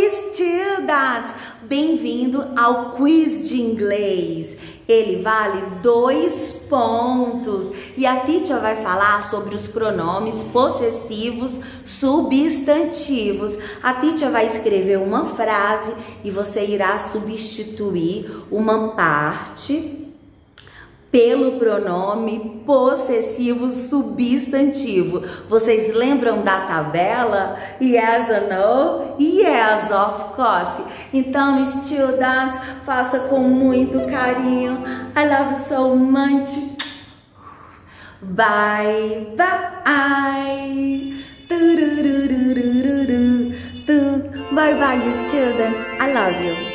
students! Bem-vindo ao quiz de inglês. Ele vale 2 pontos. E a teacher vai falar sobre os pronomes possessivos substantivos. A teacher vai escrever uma frase e você irá substituir uma parte pelo pronome possessivo substantivo. Vocês lembram da tabela? Yes or no? Yes, of course. Então, students, faça com muito carinho. I love you so much. Bye, bye. Bye, bye, students. I love you.